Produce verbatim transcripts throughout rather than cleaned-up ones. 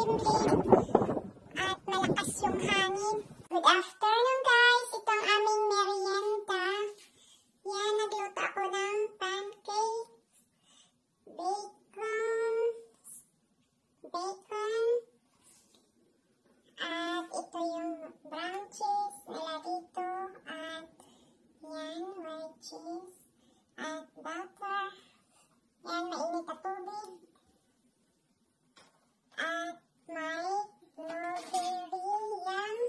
makulimlim at malakas yung hangin. Good afternoon guys! Ito ang aming merienda. Yan, nagluto ako ng pancake, bacon, bacon, at ito yung brown cheese nila dito, at yan, white cheese, at butter. Yan, mainit na tubig. At may blueberry yan.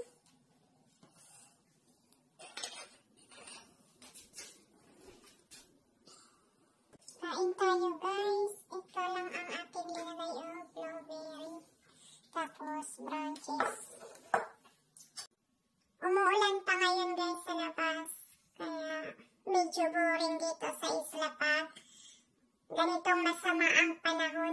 Kain tayo guys. Ito lang ang aking nilagay o blueberry. Tapos brown cheese. Umuulan pa ngayon guys sa labas. Kaya medyo boring dito sa isla pa. Ganitong masama ang panahon.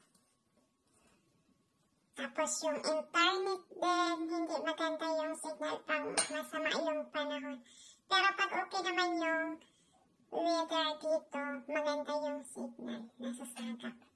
Tapos yung internet din, hindi maganda yung signal pang masama yung panahon. Pero pag okay naman yung weather dito, maganda yung signal. Nasa sagap.